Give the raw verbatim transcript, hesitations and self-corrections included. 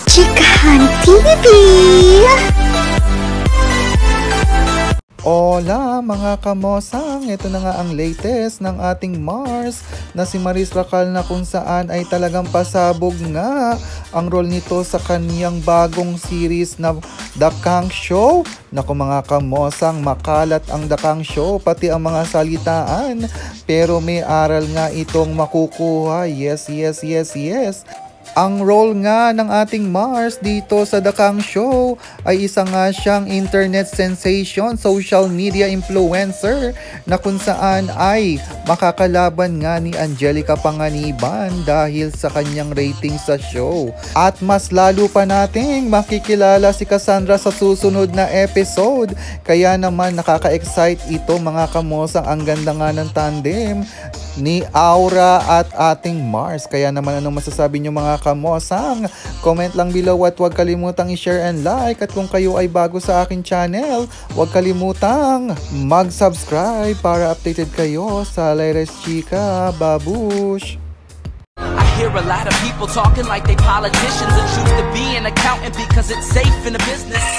Chikahan T V! Hola mga kamosang, ito na nga ang latest ng ating Mars na si Racal na kung saan ay talagang pasabog nga ang role nito sa kaniyang bagong series na Tha Kangks Show. Naku mga kamosang, makalat ang Tha Kangks Show pati ang mga salitaan, pero may aral nga itong makukuha. Yes, yes, yes, yes. Ang role nga ng ating Mars dito sa Tha Kangks Show ay isa nga siyang internet sensation, social media influencer na kung saan ay makakalaban nga ni Angelica Panganiban dahil sa kanyang rating sa show. At mas lalo pa nating makikilala si Cassandra sa susunod na episode. Kaya naman nakaka-excite ito mga kamosang, ang ganda nga ng tandem ni Aura at ating Mars. Kaya naman anong masasabi nyo mga kamosang? Comment lang below at huwag kalimutang i-share and like. At kung kayo ay bago sa akin channel, huwag kalimutang mag-subscribe para updated kayo sa latest chika. Babush! I hear a lot of people talking like they politicians and choose to be an accountant because it's safe in the business.